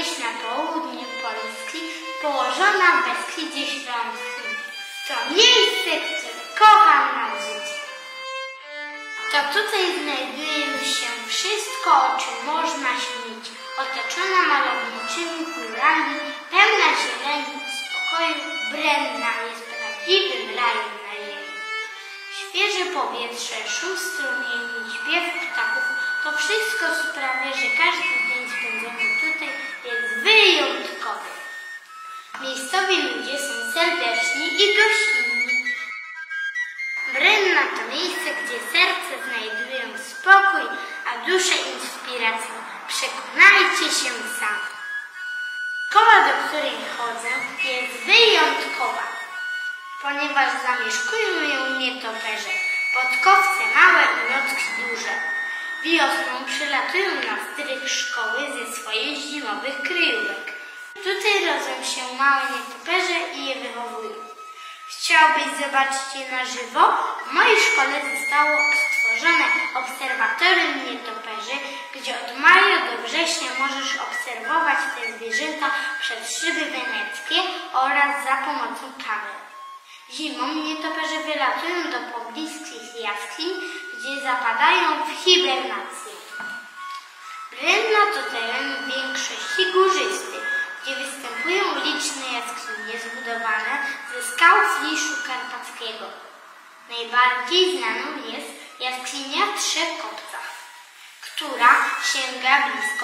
gdzieś na południu Polski, położona w Beskidzie Śląskim. To miejsce, które kocham na życie. To tutaj znajduje się wszystko, o czym można śnić. Otoczona malowniczymi górami, pełna zieleni i spokoju, Brenna jest prawdziwym rajem na ziemi. Świeże powietrze, szum strumieni, śpiew ptaków, to wszystko sprawia, że każdy dzień spędzony tutaj jest wyjątkowy. Miejscowi ludzie są serdeczni i gościnni. Brenna to miejsce, gdzie serce znajdują spokój, a duszę inspirację. Przekonajcie się sami. Szkoła, do której chodzę, jest wyjątkowa, ponieważ zamieszkują ją nietoperze, podkowce małe i nocki duże. Wiosną przylatują na strych szkoły ze swoich zimowych kryjówek. Tutaj rodzą się małe nietoperze i je wychowują. Chciałbyś zobaczyć je na żywo? W mojej szkole zostało stworzone obserwatorium nietoperzy, gdzie od maja do września możesz obserwować te zwierzęta przez szyby weneckie oraz za pomocą kamer. Zimą nietoperze wylatują do pobliskich jaskiń, gdzie zapadają w hibernację. Brenna to teren w większości górzysty, gdzie występują liczne jaskinie zbudowane ze skał Fliszu Karpackiego. Najbardziej znaną jest jaskinia w Trzech Kopcach, która sięga blisko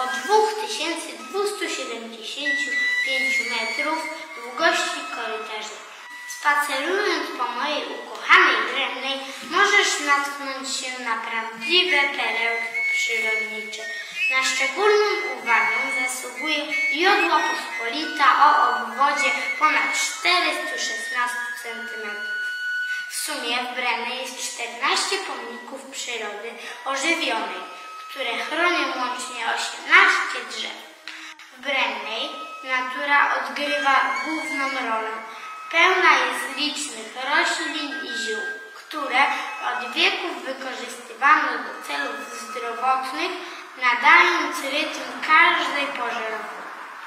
2275 metrów długości korytarza. Spacerując po mojej ukochanej Brennej, możesz natknąć się na prawdziwe perełki przyrodnicze. Na szczególną uwagę zasługuje Jodła Pospolita o obwodzie ponad 416 cm. W sumie w Brennej jest 14 pomników przyrody ożywionej, które chronią łącznie 18 drzew. W Brennej natura odgrywa główną rolę. Pełna jest licznych roślin i ziół, które od wieków wykorzystywano do celów zdrowotnych, nadając rytm każdej porze roku.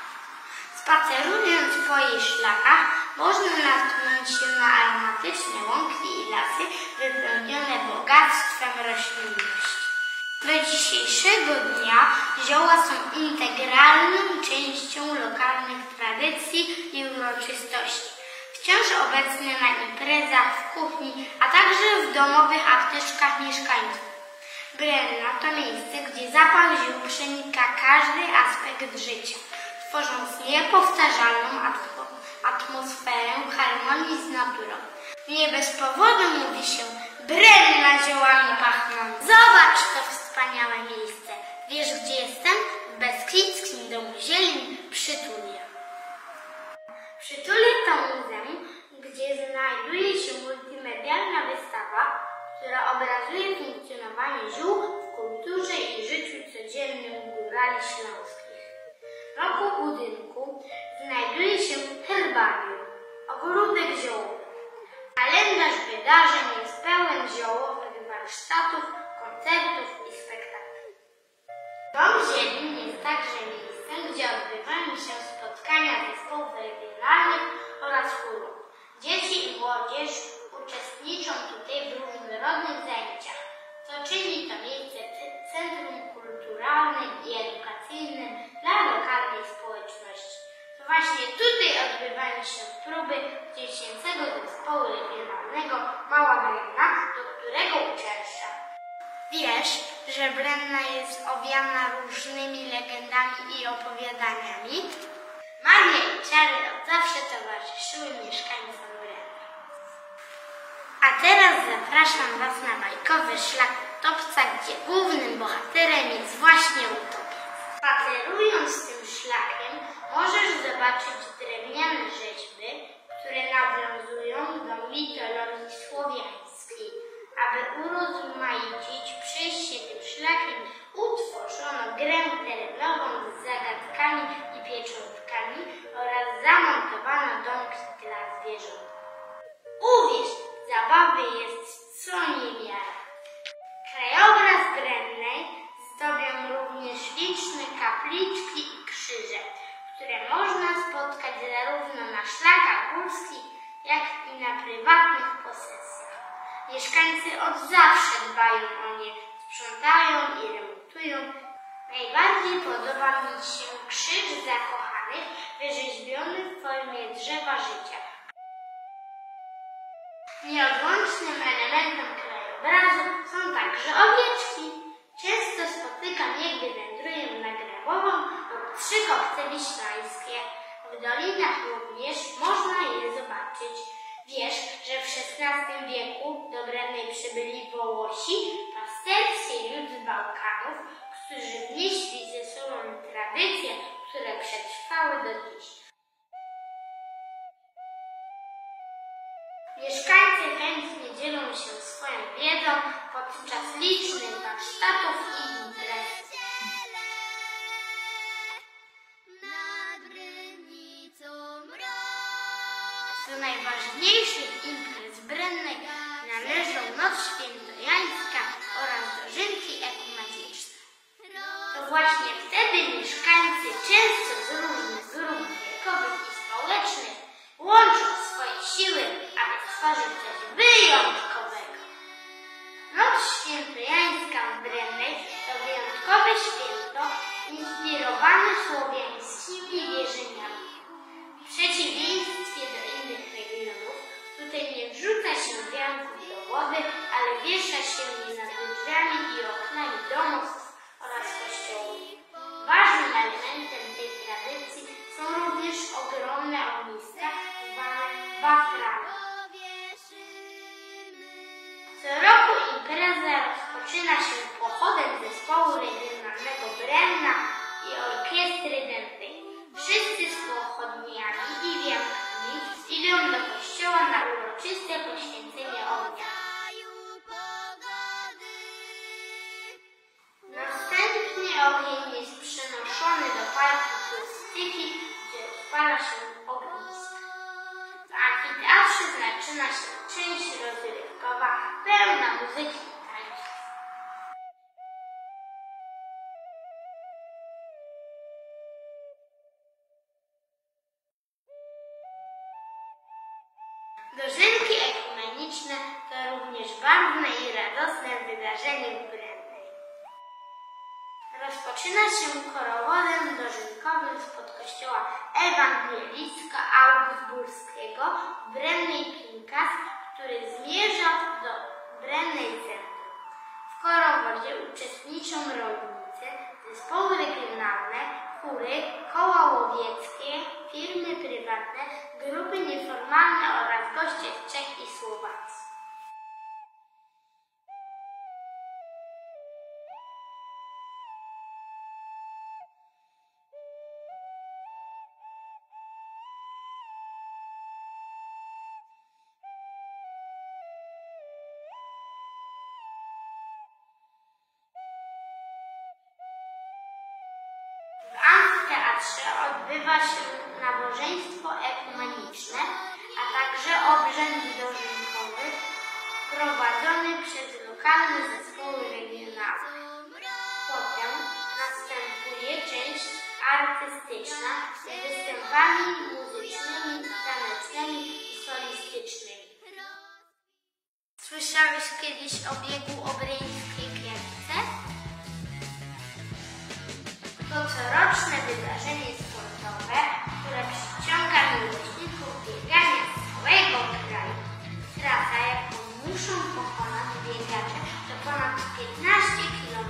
Spacerując po jej szlakach, można natknąć się na aromatyczne łąki i lasy wypełnione bogactwem roślinności. Do dzisiejszego dnia zioła są integralną częścią lokalnych tradycji i uroczystości. Wciąż obecne na imprezach, w kuchni, a także w domowych apteczkach mieszkańców. Brenna to miejsce, gdzie zapach ziół przenika każdy aspekt życia, tworząc niepowtarzalną atmosferę harmonii z naturą. Nie bez powodu mówi się Brenna ziołami pachnąca. Zobacz to wspaniałe miejsce. Wiesz, gdzie jestem? W Beskidzkim Domu Zieleni Przytulia. Przytulia to muzeum, gdzie znajduje się multimedialna wystawa, która obrazuje funkcjonowanie ziół w kulturze i życiu codziennym górali śląskich. Wokół budynku znajduje się herbarium, ogródek ziołowy. Kalendarz wydarzeń jest pełen ziołowych warsztatów, koncertów i spektakli. Dom Zieleni jest także miejscem, gdzie odbywają się spotkania zespołów regionalnych oraz chórów. Dzieci i młodzież uczestniczą tutaj w różnorodnych zajęciach, co czyni to miejsce centrum kulturalnym i edukacyjnym dla lokalnej społeczności. To właśnie tutaj odbywają się próby dziecięcego zespołu regionalnego Mała Brenna, do którego uczęszczam. Wiesz, że Brenna jest owiana różnymi legendami i opowiadaniami? Magia i czary od zawsze towarzyszyły mieszkańcom Brenny. A teraz zapraszam Was na bajkowy szlak utopca, gdzie głównym bohaterem jest właśnie utopiec. Spacerując tym szlakiem, możesz zobaczyć drewniane rzeźby, które nawiązują do mitologii słowiańskiej. Aby urozmaicić przejście tym szlakiem, utworzono grę terenową z zagadkami i pieczątkami oraz zamontowano domki dla zwierząt. Uwierz, zabawy jest co niemiara. Krajobraz Brennej zdobią również liczne kapliczki i krzyże, które można spotkać zarówno na szlakach górskich, jak i na prywatnych posesjach. Mieszkańcy od zawsze dbają o nie, sprzątają i remontują. Najbardziej podoba mi się krzyż zakochanych, wyrzeźbiony w formie drzewa życia. Nieodłącznym elementem krajobrazu są także owieczki. Często spotykam je, gdy wędruję na Grabową lub Trzykopce Wiślańskie. W dolinach również można je zobaczyć. Wiesz, że w XVI wieku do Brennej przybyli Wołosi, pasterski lud z Bałkanów, którzy wnieśli ze sobą tradycje, które przetrwały do dziś. Mieszkańcy chętnie dzielą się swoją wiedzą podczas licznych warsztatów i imprez. Do najważniejszych imprez Brennej należą Noc Świętojańska oraz dożynki ekumeniczne. To właśnie wtedy mieszkańcy, często z różnych grup wiekowych i społecznych, łączą swoje siły, aby stworzyć coś wyjątkowego. Noc Świętojańska w Brennej to wyjątkowe święto inspirowane słowiańskimi wierzeniami. W przeciwieństwie do innych regionów, tutaj nie wrzuca się wianków do wody, ale wiesza się je nad drzwiami i oknami domostw oraz kościołów. Ważnym elementem tej tradycji są również ogromne ogniska zwane waframi. Co roku impreza rozpoczyna się pochodem zespołu regionalnego Brenna i orkiestry dętej. Wszyscy z pochodniami i wiankami idą do kościoła na uroczyste poświęcenie ognia. Następnie ogień jest przenoszony do parku turystyki, gdzie odpala się ognisko. W amfiteatrze zaczyna się część rozrywkowa, pełna muzyki i tańców. Dożynki ekumeniczne to również barwne i radosne wydarzenie w Brennej. Rozpoczyna się korowodem dożynkowym spod kościoła ewangelicko-augsburskiego w Brennej Pinkas, który zmierza do Brennej Centrum. W korowodzie uczestniczą rolnicy, zespoły regionalne, chóry, koła łowieckie, firmy prywatne, grupy nieformalne oraz goście z Czech i Słowacji. W amfiteatrze odbywa się nabożeństwo ekumeniczne, a także obrzęd dożynkowy prowadzony przez lokalne zespoły regionalne. Potem następuje część artystyczna z występami muzycznymi, tanecznymi i solistycznymi. Słyszałeś kiedyś o biegu Obreńskiej Kierce? To coroczne wydarzenie sportowe, które przyciąga miłośników biegania z całego kraju. Trasa, jaką muszą pokonać biegacze, to ponad 15 km.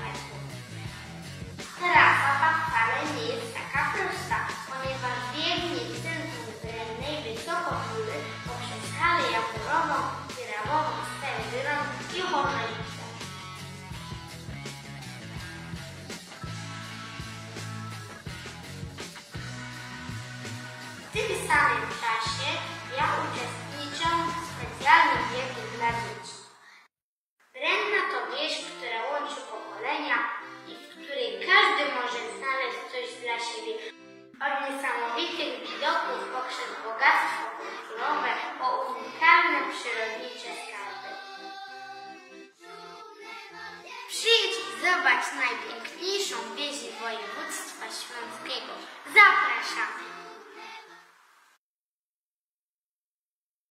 Trasa ta wcale nie jest taka prosta, ponieważ biegnie w centrum Brennej wysoko w góry poprzez halę Jaworową, Grabową, Stężyrą i Chornowice. W tym samym czasie ja uczestniczę w specjalnym biegu dla dzieci. Brenna to wieś, która łączy pokolenia i w której każdy może znaleźć coś dla siebie. Od niesamowitych widoków poprzez bogactwo kulturowe po unikalne przyrodnicze skarby. Przyjdź i zobacz najpiękniejszą wieś województwa śląskiego. Zapraszamy!